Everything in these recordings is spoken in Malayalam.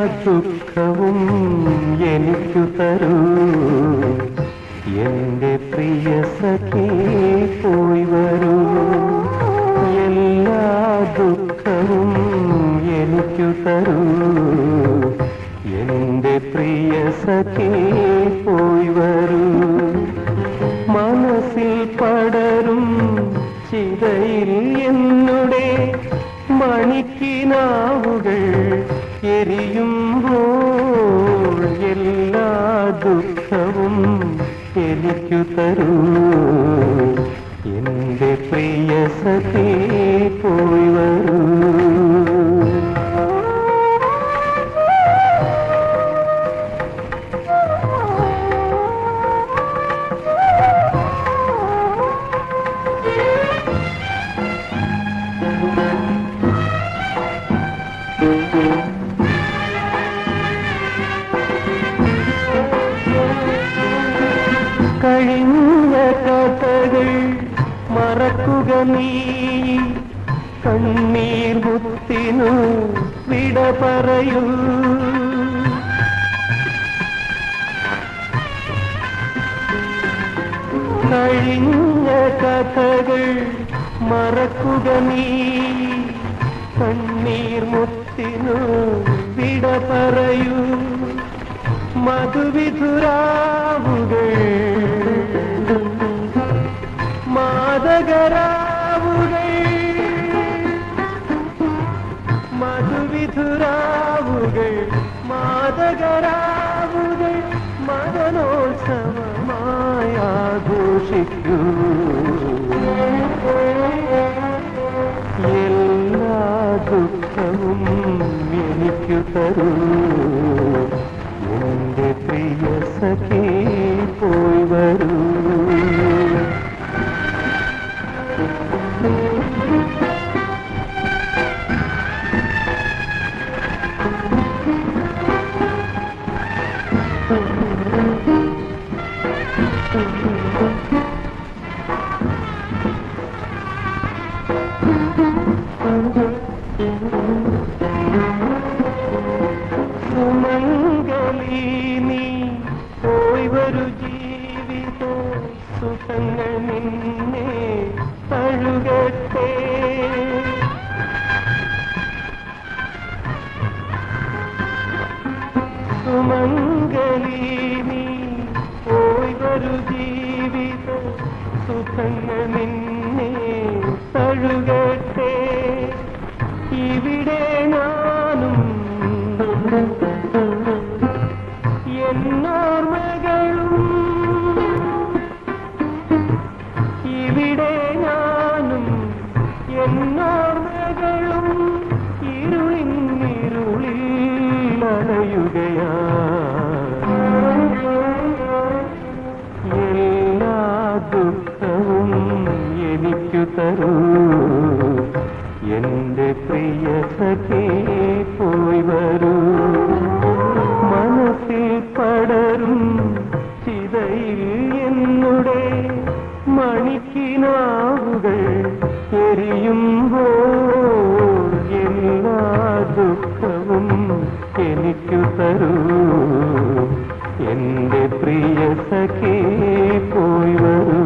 ദുഃഖവും എനിക്കു തരൂ എന്റെ പ്രിയ സഖി പോയി വരൂ എല്ലാ ദുഃഖവും എനിക്കു തരൂ എന്റെ പ്രിയ സഖി പോയി വരൂ മനസ്സിൽ പടരും ചിതയിൽ എന്നുടെ മണിക്കിനാവുകൾ എരിയുമ്പോൾ എല്ലാ ദുഃഖവും എനിക്കു തരൂ എന്റെ പ്രിയ സഖി പോയി വരൂ കഴിഞ്ഞ കഥകൾ മറക്കുക നീ കണ്ണീർ മുത്തിനു വിട പറയൂ കഴിഞ്ഞ കഥകൾ മറക്കുക നീ കണ്ണീർ മുത്തിനു വിട പറയൂ മധുവിധുരാവുകൾ മാദകരാവുകൾ മധുവിധുരാവുകൾ മാദകരാവുകൾ മദനോത്സവമായി ആഘോഷിക്കൂ എല്ലാ ദുഃഖവും എനിക്കു തരൂ എന്റെ പ്രിയ സഖി പോയി വരൂ സുമംഗലി നീ പോയി വരൂ ജീവിത സുഖങ്ങൾ നിന്നെ തഴുകട്ടെ സുമംഗലി നീ പോയി വരൂ ജീവിത സുഖങ്ങൾ നിന്നെ തഴുകട്ടെ ഇവിടെ ഞാനും എന്നോർമ്മകളും ഇവിടെ ഞാനും എന്നോർമ്മകളും ഇരുളിൽ അലയുകയാണ് എല്ലാ ദുഃഖവും എനിക്കു തരൂ എന്റെ പ്രിയ സഖി പോയി വരൂ മനസ്സിൽ പടരും ചിതയിൽ എന്നുടെ മണിക്കിനാവുകൾ എരിയുമ്പോൾ എല്ലാ ദുഃഖവും എനിക്കു തരൂ എന്റെ പ്രിയ സഖി പോയി വരൂ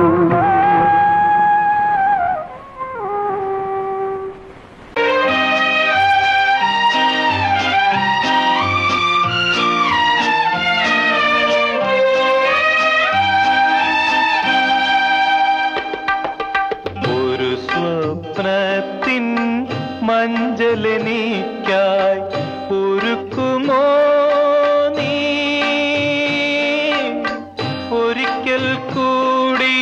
സ്വപ്നത്തിൻ മഞ്ചലെനിക്കായി ഒരുക്കുമോ നീ ഒരിക്കൽ കൂടി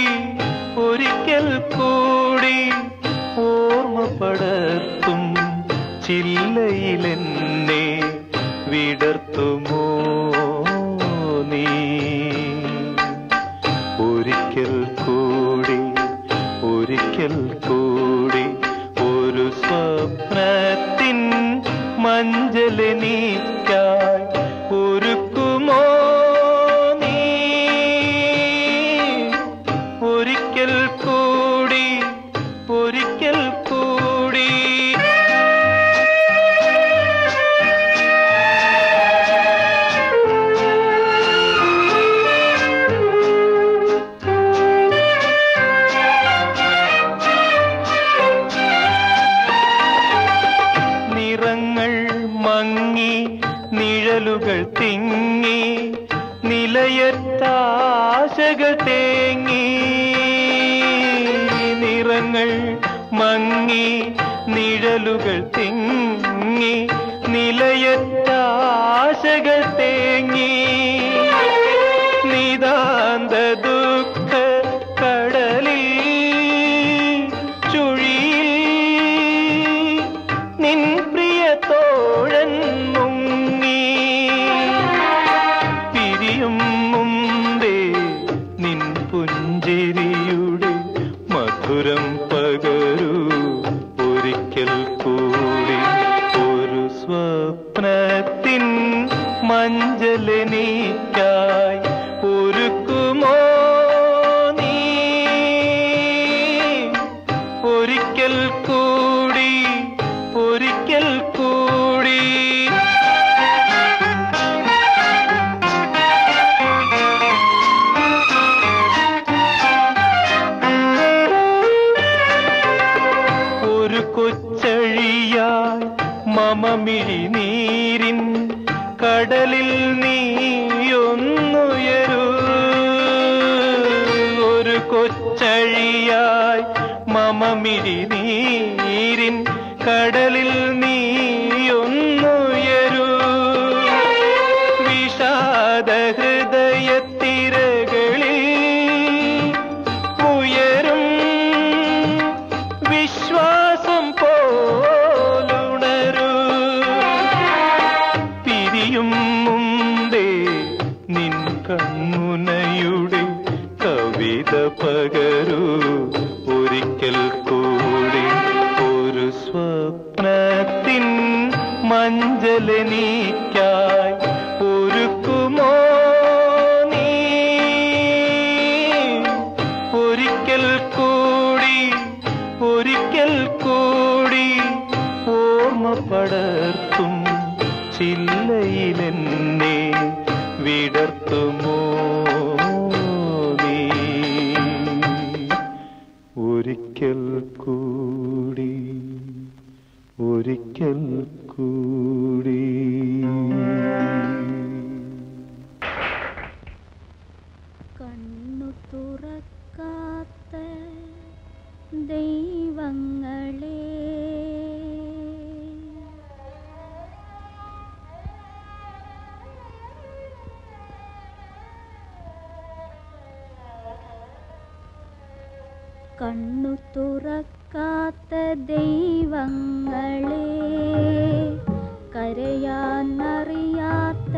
ഓർമ്മപ്പെടുത്തും ചില്ലയിലെന്നെ വിടർത്തുമോ നീ ഒരിക്കൽ കൂടി ഒരു സ്വപ്നത്തിൻ മഞ്ചലെനിക്കായി ഒരുക്കുമോ നീ ഒരിക്കൽ കൂടി മങ്ങി നിഴലുകൾ തിങ്ങി നിലയത്താശകൾ തേങ്ങി നിറങ്ങൾ മങ്ങി നിഴലുകൾ തിങ്ങി നിലയത്താശകൾ തേങ്ങി നിതാന്ത ദുഃഖ കടലിൽ ചുഴിയിൽ നിൻ പ്രിയ തോഴൻ മുങ്ങി പിരിയും മുമ്പേ നിൻ പുഞ്ചിരിയുടെ മധുരം പകരൂ ഒരിക്കൽ കൂടി ഒരു സ്വപ്നത്തിൻ മഞ്ചലെനിക്കായി ഒരുക്കുമോ നീ ഒരിക്കൽ കൂടി ഒരിക്കൽ കൂടി ഒരു കൊച്ചഴിയായി മമമിഴി നീരിൻ കടലിൽ നീയൊന്നുയരൂ ഒരു കൊച്ചഴിയായി മമമിഴി നീരിൻ കടലിൽ നീയൊന്നുയരൂ വിഷാദ ഹൃദയത്തിരകളിൽ ഉയരും വിശ്വാസം പോലുണരൂ പിരിയും മുമ്പേ നിൻ കൺമുനയുടെ കവിത പകരൂ ഒരിക്കൽ കൂടി ഒരു സ്വപ്നത്തിൻ മഞ്ചലെനിക്കായി ഒരുക്കുമോ നീ ഒരിക്കൽ കൂടി ഒരിക്കൽ കൂടി ഓർമ്മ പടർത്തും ചില്ലയിലെന്നെ വിടർത്തുമോ നീ ഒരിക്കൽ കൂടി ഒരിക്കൽ കൂടി കണ്ണു തുറക്കാത്ത ദൈവങ്ങളെ കണ്ണു തുറക്കാത്ത ദൈവങ്ങളെ കരയാനറിയാത്ത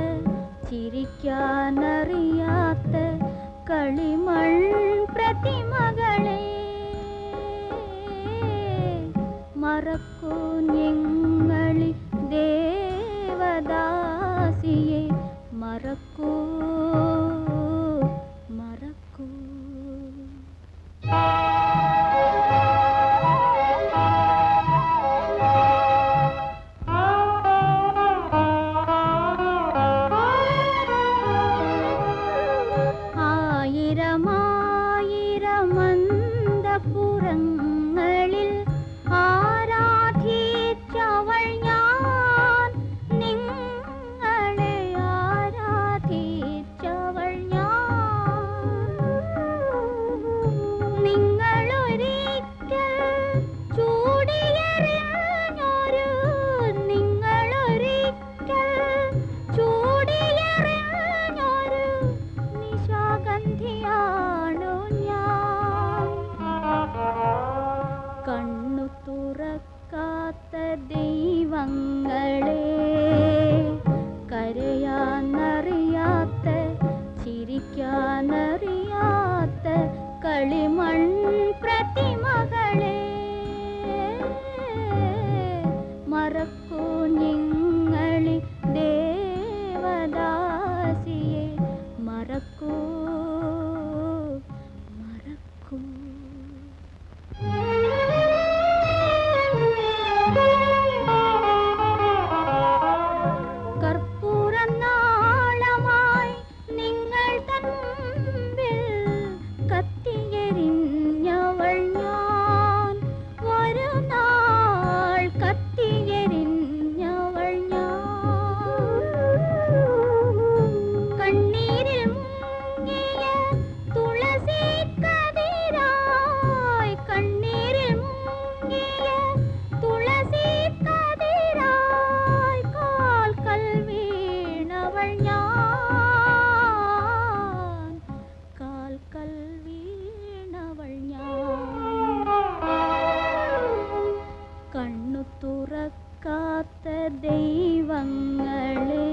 ചിരിക്കാനറിയാത്ത കളിമൺ പ്രതിമകളെ മറക്കൂ ഞങ്ങളി ദേവദാസിയെ മറക്കൂ മറക്കൂ ആയിരമായിരമന്തപുരങ്ങളിൽ ആരാധിച്ചവൾ ഞാൻ നിങ്ങളെ ആരാധിച്ചവൾ ഞാൻ ഭാവങ്ങളെ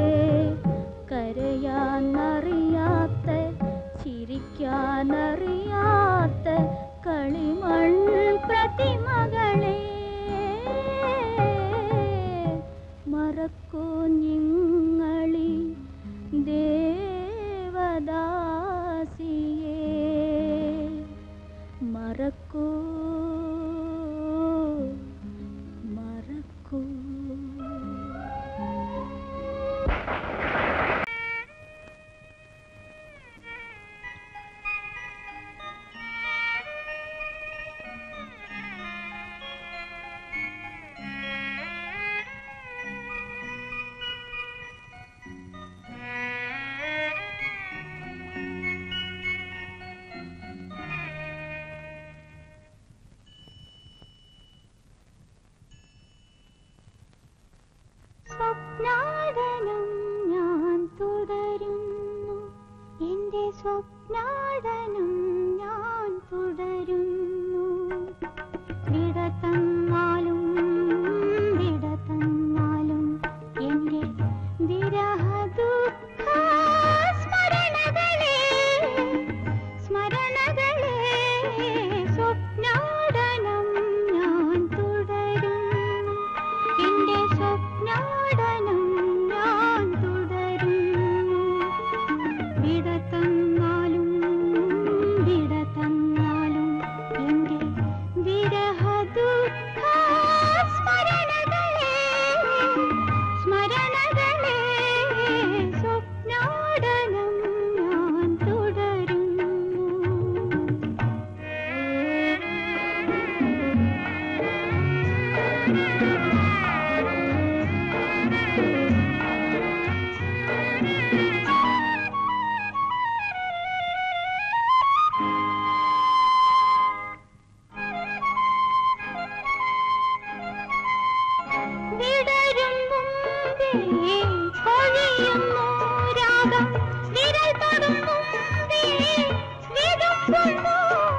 കരയാനറിയാത്ത ചിരിക്കാനറിയാത്ത കളിമൺ പ്രതിമകളെ മറക്കൂ നിങ്ങളി ദേവദാസിയെ മറക്കൂ മറക്കൂ. സ്വപ്നാടനം ഞാൻ തുടരുന്നു, എൻ്റെ സ്വപ്നാടനം ഞാൻ തുടരുന്നു. വിട തന്നാലും വിട തന്നാലും എൻ്റെ വിരഹ ദുഃഖ സ്മരണകളെ സ്മരണകളെ സ്വപ്നാടനം ഞാൻ തുടരുന്നു, എൻ്റെ സ്വപ്നാടനം ഞാൻ തുടരുന്നു. വിട തന്നാലും വിട തന്നാലും എൻ്റെ വിരഹ ദുഃഖ സ്മരണകളെ സ്മരണകളെ സ്വപ്നാടനം ഞാൻ തുടരുന്നു. വിടരും മുമ്പേ പൊഴിയുന്നു രാഗം, വിരൽ തൊടും മുമ്പേ വിതുമ്പുന്നു.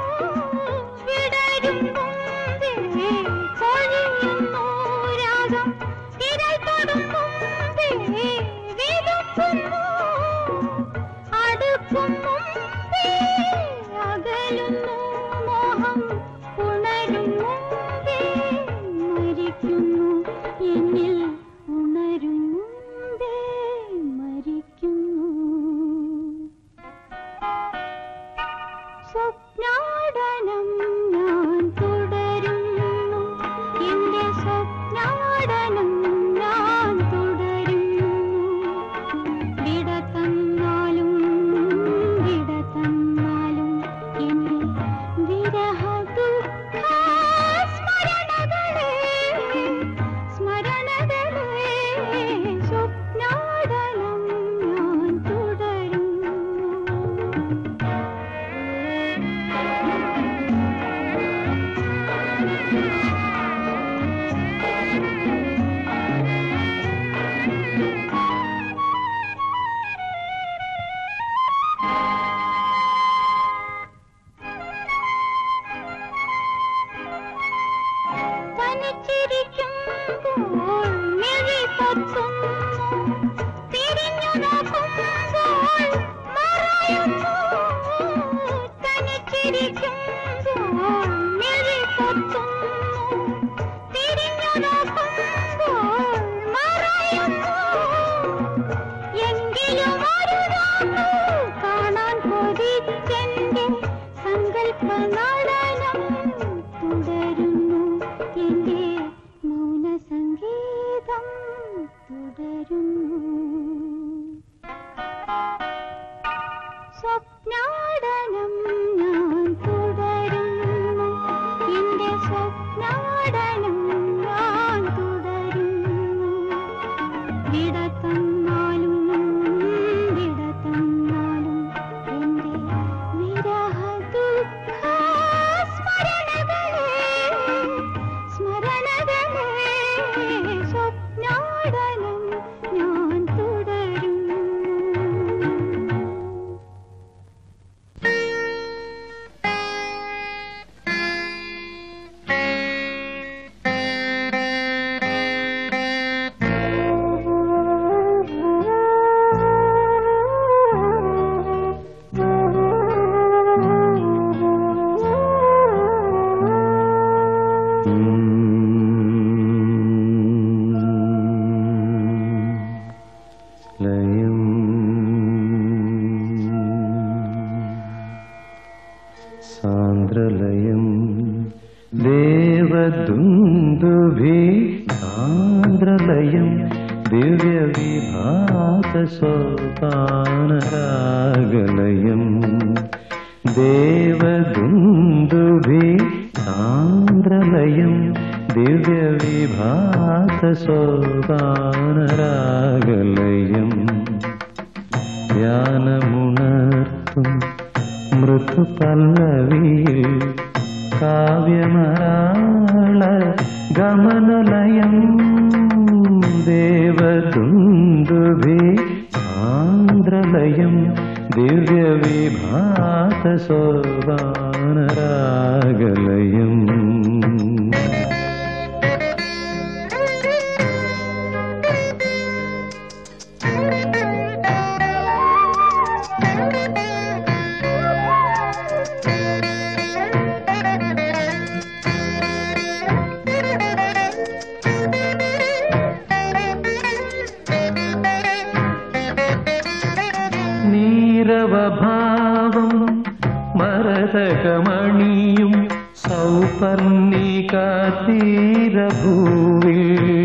വിടരും മുമ്പേ പൊഴിയുന്നു രാഗം, വിരൽ തൊടും മുമ്പേ വിതുമ്പുന്നു. അടുക്കും മുമ്പേ അകലുന്നു മോഹം, ഉണരും മുമ്പേ മരിക്കുന്നു എന്നിൽ, ഉണരും മുമ്പേ മരിക്കുന്നു. സ്വപ്നാടനം ഞാൻ തുടരുന്നു, എൻ്റെ സ്വപ്നാടനം ഞാൻ തുടരുന്നു. വിട തന്നാലും വിട തന്നാലും എൻ്റെ വിരഹ ദുഃഖ സ്മരണകളെ സ്മരണകളെ സ്വപ്നാടനം ഞാൻ തുടരുന്നു. തനിച്ചിരിക്കുമ്പോൾ മിഴി പൊത്തുന്നു, തിരിഞ്ഞു നോക്കുമ്പോൾ മറയുന്നു. തനിച്ചിരിക്കുമ്പോൾ മിഴി പൊത്തുന്നു, തിരിഞ്ഞു നോക്കുമ്പോൾ മറയുന്നു. എങ്കിലും ഒരു നോക്കു കാണാൻ കൊതിച്ചെന്റെ സങ്കൽപ്പ നടനം തുടരുന്നു, എൻ്റെ മൗന സംഗീതം തുടരുന്നു. സ്വപ്നാടനം ഞാൻ തുടരുന്നു, എൻ്റെ സ്വപ്നാടനം ഞാൻ തുടരുന്നു. വിട തന്നാലും വിട തന്നാലും എൻ്റെ വിരഹ ദുഃഖ സ്മരണകളെ സ്മരണകളെ സ്വപ്നാടനം ഞാൻ തുടരുന്നു. ദേവദുന്ദുഭി സാന്ദ്രലയം ദിവ്യവിഭാസസോപാനരാഗലയം ദേവദുന്ദുഭി സാന്ദ്രലയം ദിവ്യവിഭാസസോപാനരാഗലയം ധ്യാനമുണർത്തും മൃദുപല്ലവിയിൽ കാവ്യമരാള ഗമനലയം ദേവദുന്ദുഭി സാന്ദ്രലയം ദിവ്യവിഭാസസോപാനരാഗലയം നീരവഭാവം മരതകമണിയും സൗപർണികാതീരഭൂവിൽ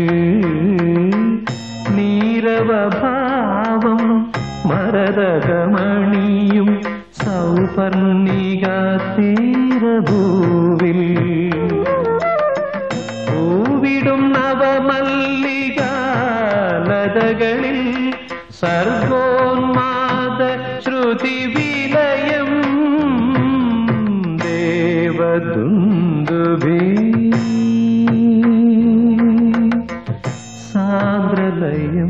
നീരവഭാവം മരതകമണിയും സൗപർണികാതീരഭൂവിൽ പൂവിടും നവമല്ലികാലതകളിൽ സർഗോന്മാദ ശ്രുതിവിലയം ദേവദുന്ദുഭി സാന്ദ്രലയം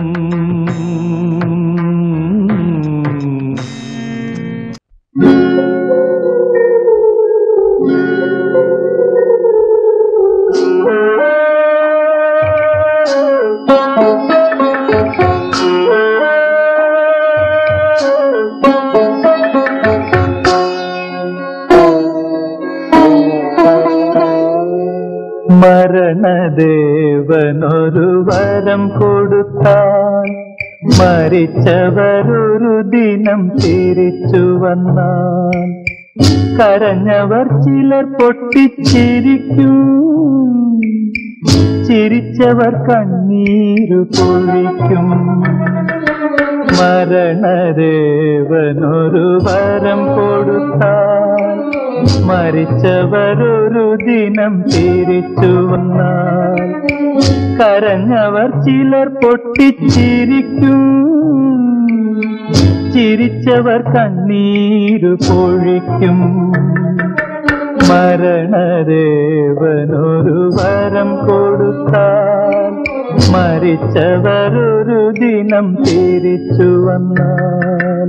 മരണദേവനൊരു വരം കൊടുത്താൽ മരിച്ചവരൊരു ദിനം തിരിച്ചു വന്നാൽ കരഞ്ഞവർ ചിലർ പൊട്ടിച്ചിരിക്കും ചിരിച്ചവർ കണ്ണീരു പൊഴിക്കും മരണദേവനൊരു വരം കൊടുത്താൽ മരിച്ചവരൊരു ദിനം തിരിച്ചു വന്നാൽ കരഞ്ഞവർ ചിലർ പൊട്ടിച്ചിരിക്കും ചിരിച്ചവർ കണ്ണീരു പൊഴിക്കും മരണദേവനൊരു വരം കൊടുത്താൽ മരിച്ചവരൊരു ദിനം തിരിച്ചു വന്നാൽ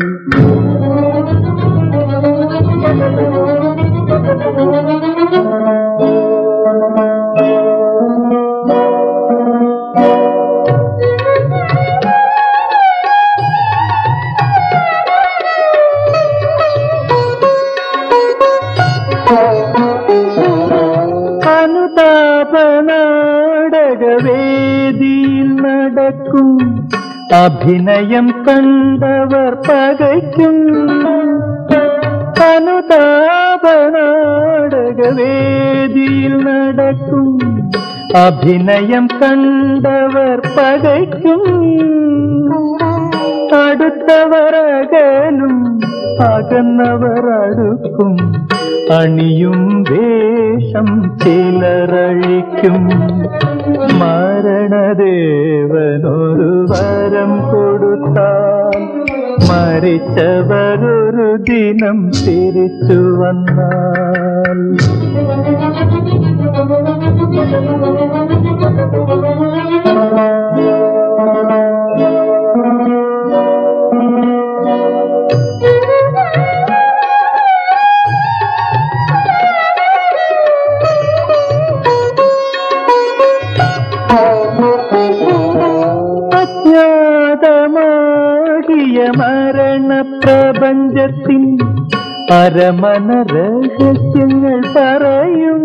അനുതാപനാടകവേദിയിൽ നടക്കും അഭിനയം കണ്ടവർ പകയ്ക്കും അനുതാപനാടകവേദിയിൽ നടക്കും അഭിനയം കണ്ടവർ പകയ്ക്കും അടുത്തവർ അകലും അകന്നവർ അടുക്കും അണിയും വേഷം ചിലരഴിക്കും മരണദേവനൊരു വരം കൊടുത്താൽ മരിച്ചവരൊരു ദിനം തിരിച്ചു വന്നാൽ അജ്ഞാതമാകിയ മരണപ്രപഞ്ചത്തിൻ അരമന രഹസ്യങ്ങൾ പറയും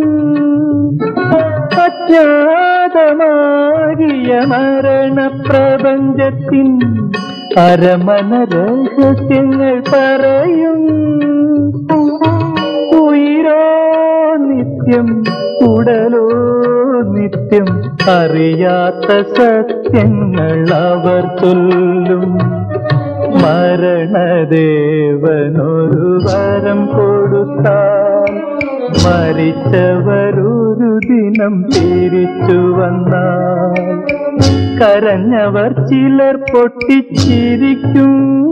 അജ്ഞാതമാകിയ മരണപ്രപഞ്ചത്തിൻ അരമന രഹസ്യങ്ങൾ പറയും ഉയിരോ നിത്യം ഉടലോ നിത്യം അറിയാത്ത സത്യങ്ങൾ അവർ ചൊല്ലും. മരണദേവനൊരു വരം കൊടുത്താൽ മരിച്ചവരൊരു ദിനം തിരിച്ചു വന്നാൽ കരഞ്ഞവർ ചിലർ പൊട്ടിച്ചിരിക്കും,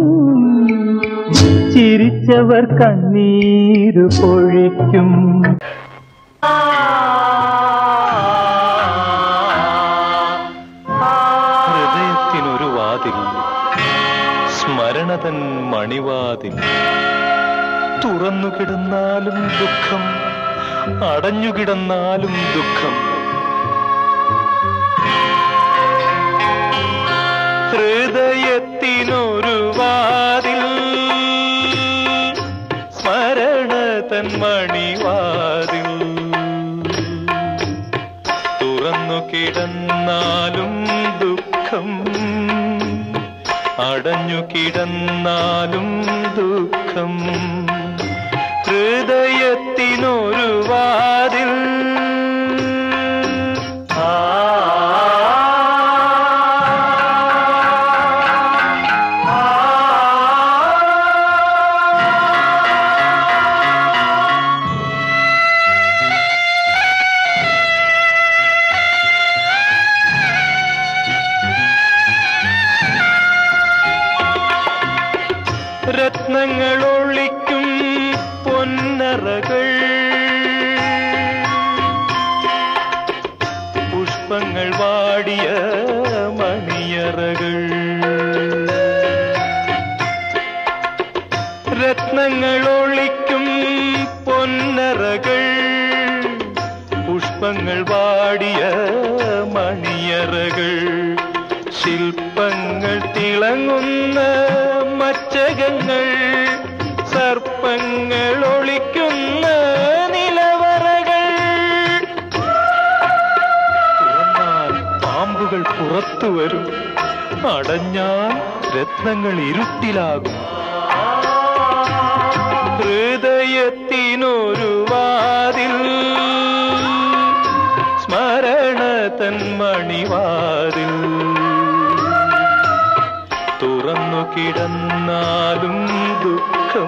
ചിരിച്ചവർ കണ്ണീരു പൊഴിക്കും. ഹൃദയത്തിനൊരു വാതിൽ, സ്മരണതൻ മണിവാതിൽ. തുറന്നുകിടന്നാലും ദുഃഖം, അടഞ്ഞുകിടന്നാലും ദുഃഖം. ഹൃദയത്തിനൊരു വാതിൽ, സ്മരണതൻ മണിവാതിൽ. തുറന്നുകിടന്നാലും ദുഃഖം, അടഞ്ഞുകിടന്നാലും ദുഃഖം. ഹൃദയത്തിനൊരു വാതിൽ. രത്നങ്ങൾ ഒളിക്കും പൊന്നറകൾ, പുഷ്പങ്ങൾ വാടിയ മണിയറകൾ. രത്നങ്ങൾ ഒളിക്കും പൊന്നറകൾ, പുഷ്പങ്ങൾ വാടിയ മണിയറകൾ. ശില്പങ്ങൾ തിളങ്ങുന്ന മച്ചകങ്ങൾ, സർപ്പങ്ങൾ ഒളിക്കുന്ന നിലവറകൾ. തുറന്നാൽ പാമ്പുകൾ പുറത്തു വരും, അടഞ്ഞാൽ രത്നങ്ങൾ ഇരുട്ടിലാകും. ഹൃദയത്തിനൊരു വാതിൽ, സ്മരണതൻ മണിവാതിൽ. തുറന്നുകിടന്നാലും ദുഃഖം,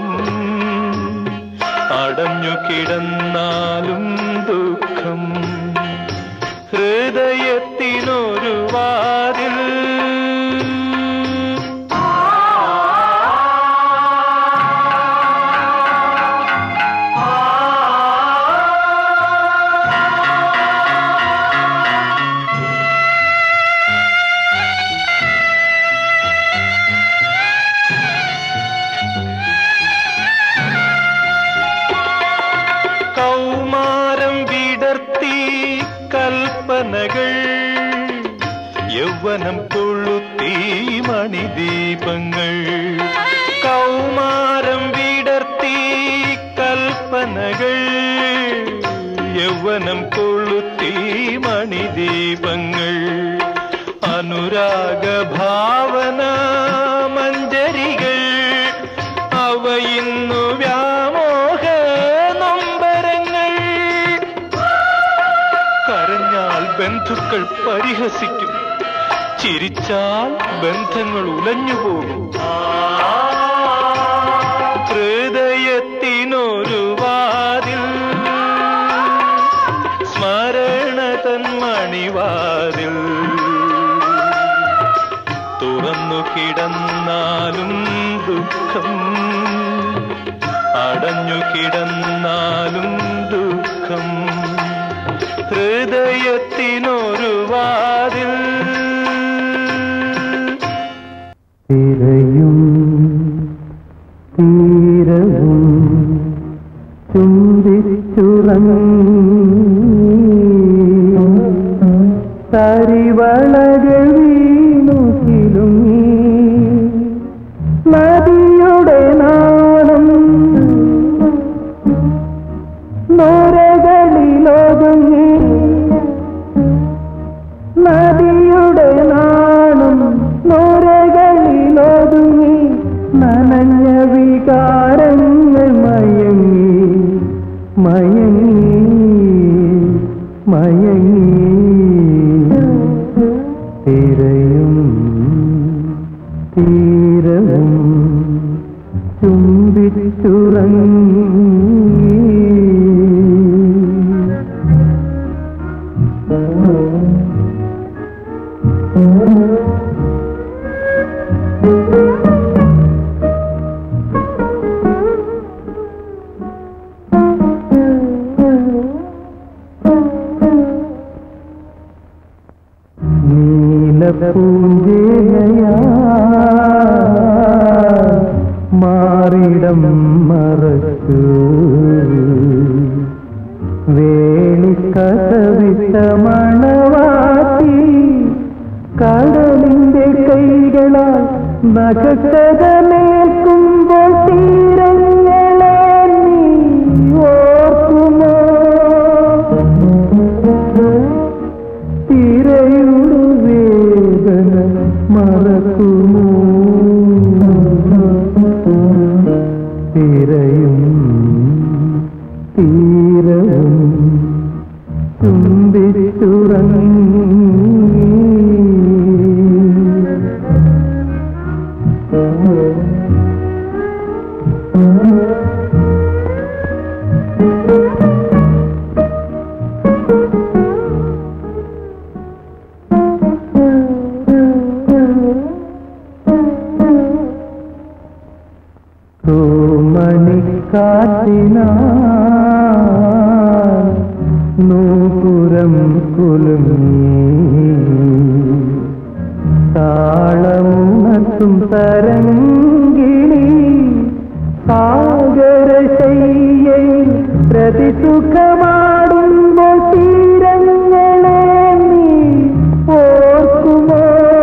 അടഞ്ഞുകിടന്നാലും ദുഃഖം. ഹൃദയത്തിനൊരു വാതിൽ. കൗമാരം വിടർത്തി കൽപ്പനകൾ, യൗവനം കൊളുത്തി മണിദീപങ്ങൾ. കൗമാരം വിടർത്തി കൽപ്പനകൾ, യൗവനം കൊളുത്തി മണിദീപങ്ങൾ. അനുരാഗ ഭാവന മഞ്ജരികൾ, അവയിന്നു വ്യാമോഹ നൊമ്പരങ്ങൾ. കരഞ്ഞാൽ ബന്ധുക്കൾ പരിഹസിക്കും, ചിരിച്ചാൽ ബന്ധങ്ങൾ ഉലഞ്ഞുപോകും. ഹൃദയത്തിനൊരു വാതിൽ, സ്മരണതൻ മണിവാതിൽ. തുറന്നുകിടന്നാലും ദുഃഖം, അടഞ്ഞുകിടന്നാലും ദുഃഖം. ഹൃദയത്തിനൊരു വാതിൽ. തിരയും തീരവും ചുംബിച്ചുറങ്ങി, തരിവളകൾ വീണു കിലുങ്ങി. നദിയുടെ നാളം നോരകളിലൊതുങ്ങി, നദിയുടെ നാളം നോരകളിലൊതുങ്ങി. നനഞ്ഞ വികാരങ്ങൾ മയങ്ങി മയങ്ങി തീരവും ചുംബിച്ചുറങ്ങി നീലപ്പൂഞ്ചേലയാ മാറിടം മറച്ചു വേണിക്കസവിട്ട മണവാട്ടി കടലിന്റെ കൈകളാൽ നഖക്കഥമേൽക്കുമ്പോൾ തീരങ്ങളെ നീ ഓർക്കുമോ തിരയുടെ വേദന മറക്കുമോ തിരയും തീരവും തുമ്പിച്ചുറങ്ങി മണിക്കാറ്റിനാൽ നൂപുരം കുലുങ്ങി താളമുണർത്തും തരംഗിണി സാഗരശയ്യയിൽ പ്രതിസുഖമാടുമ്പോൾ തീരങ്ങളെ നീ ഓർക്കുമോ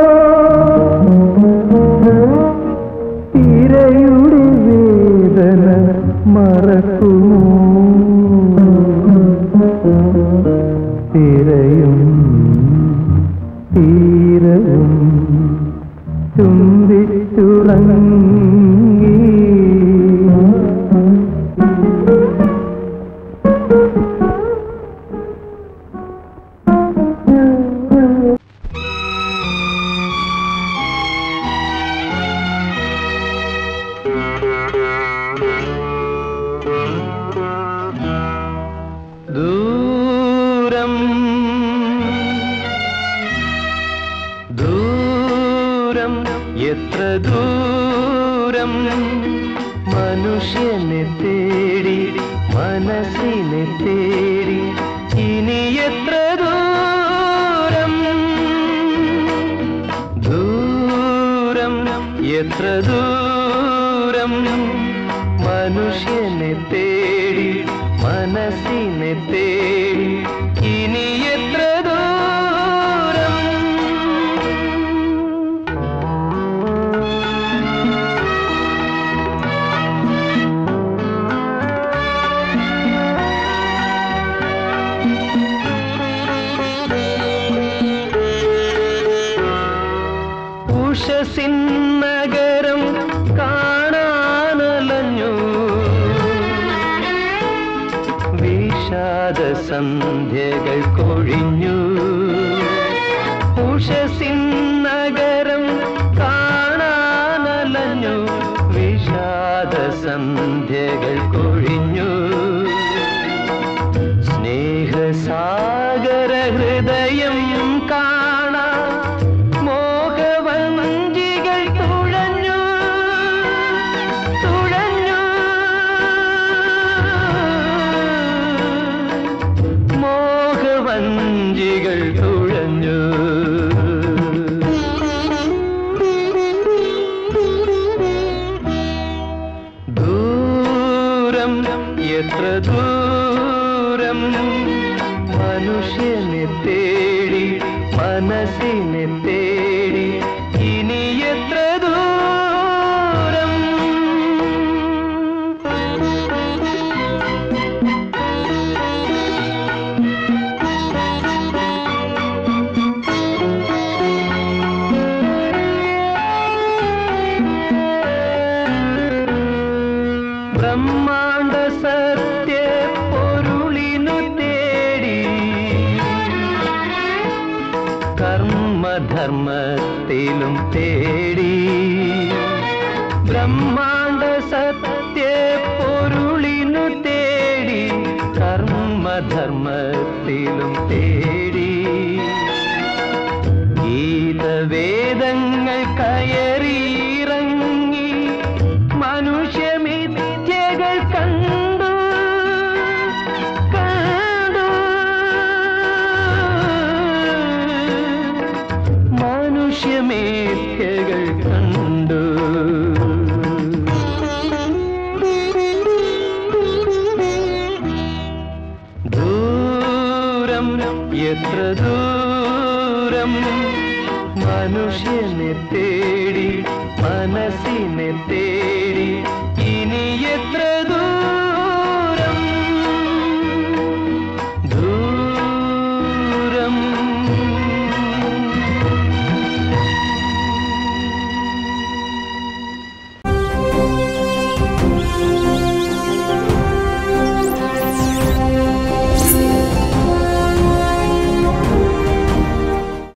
തിരയുടെ വേദന മറക്കുമോ തിരയും തീരവും ചുംബിച്ചുറങ്ങി ദൂരം ദൂരം എത്ര ദൂരം മനുഷ്യനെ തേടി മനസ്സിനെ തേടി ഇനി എത്ര ദൂരം ദൂരം എത്ര ദൂരം മനുഷ്യനെ തേടി മനസ്സിനെ തേടി ഇനി എത്ര ദൂരം ഉഷസിൻ നഗരം കാണാനലഞ്ഞു വിഷാദ സന്ധ്യകൾ കൊഴിഞ്ഞു ഉഷസിൻ നഗരം കാണാനലഞ്ഞു വിഷാദ സന്ധ്യകൾ കൊഴിഞ്ഞു സ്നേഹസാഗര ഹൃദയം കാണാ മോഹവഞ്ചികൾ തുഴഞ്ഞു തുഴഞ്ഞു മോഹവഞ്ചികൾ തുഴഞ്ഞു ദൂരം എത്ര ദൂരം മനുഷ്യനെ തേടി മനസ്സിനെ തേടി ഇനി എത്ര ദൂരം ബ്രഹ്മാണ്ഡ സത്യ പൊരുളിനു തേടി കർമ്മധർമ്മത്തിലും തേടി ബ്രഹ്മാണ്ട സത്യ പൊരുളിനു തേടി കർമ്മധർമ്മത്തിലും തേടി ഗീതവേദങ്ങൾ കയറിയിറങ്ങി മനുഷ്യമിഥ്യകൾ കണ്ടു കണ്ടു മനുഷ്യമിഥ്യകൾ കണ്ടു. ദൂരം എത്ര ദൂരം മനുഷ്യനെ തേടി മനസ്സിനെ തേടി